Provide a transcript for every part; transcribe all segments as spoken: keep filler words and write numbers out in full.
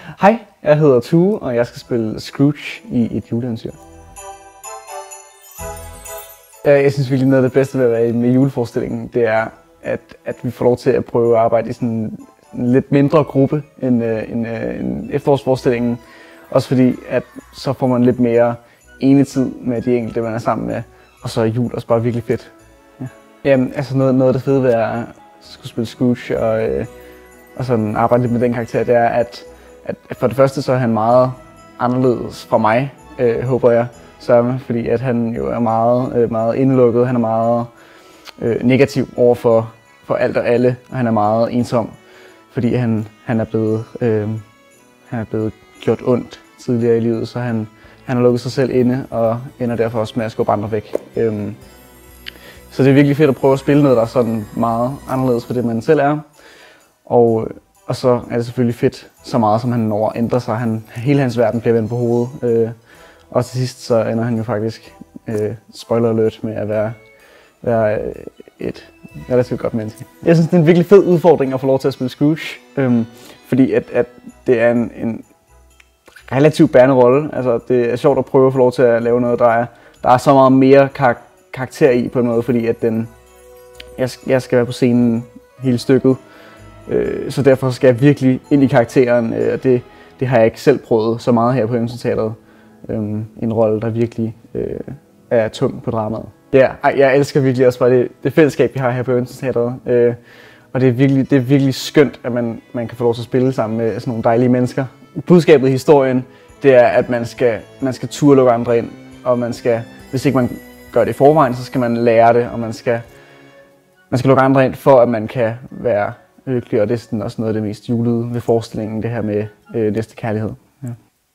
Hej, jeg hedder Tue, og jeg skal spille Scrooge i et juleeventyr. Jeg synes virkelig, noget af det bedste ved at være med juleforestillingen, det er, at, at vi får lov til at prøve at arbejde i sådan en lidt mindre gruppe end, end, end efterårsforestillingen. Også fordi, at så får man lidt mere enetid med de enkelte, man er sammen med. Og så er jul også bare virkelig fedt. Ja. Jamen, altså noget, noget af det fede ved at skulle spille Scrooge og, øh, og sådan arbejde lidt med den karakter, det er, at, at for det første så er han meget anderledes fra mig, øh, håber jeg. Sørme, fordi at han jo er meget, øh, meget indelukket, han er meget øh, negativ over for, for alt og alle, og han er meget ensom, fordi han, han, er blevet, øh, han er blevet gjort ondt tidligere i livet, så han, han har lukket sig selv inde og ender derfor også med at skubbe andre væk. Øh, så det er virkelig fedt at prøve at spille noget, der er sådan meget anderledes for det, man selv er. Og, og så er det selvfølgelig fedt så meget, som han når at ændre sig. Han, hele hans verden bliver vendt på hovedet. Øh, Og til sidst så ender han jo faktisk, øh, spoiler alert, med at være, være et relativt godt menneske. Jeg synes, det er en virkelig fed udfordring at få lov til at spille Scrooge, øhm, fordi at, at det er en, en relativt bærende rolle. Altså, det er sjovt at prøve at få lov til at lave noget, der er, der er så meget mere kar karakter i på en måde, fordi at den, jeg, jeg skal være på scenen hele stykket, øh, så derfor skal jeg virkelig ind i karakteren, øh, og det, det har jeg ikke selv prøvet så meget her på Eventyr-teatret. Um, en rolle, der virkelig øh, er tung på dramaet. Ja, ej, jeg elsker virkelig også bare det, det fællesskab, vi har her på Eventyr-teatret. Øh, og det er, virkelig, det er virkelig skønt, at man, man kan få lov til at spille sammen med sådan nogle dejlige mennesker. Budskabet i historien, det er, at man skal, man skal turde lukke andre ind. Og man skal, hvis ikke man gør det i forvejen, så skal man lære det, og man skal, man skal lukke andre ind, for at man kan være lykkelig. Og det er sådan også noget af det mest julede ved forestillingen, det her med øh, næstekærlighed. Ja.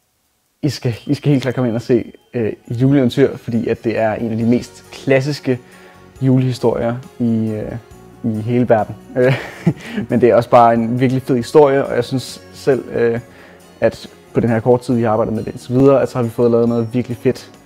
I skal, I skal helt klart komme ind og se øh, juleeventyr, fordi at det er en af de mest klassiske julehistorier i, øh, i hele verden. Men det er også bare en virkelig fed historie, og jeg synes selv, øh, at på den her korte tid, vi har arbejdet med det indtil videre, at så har vi fået lavet noget virkelig fedt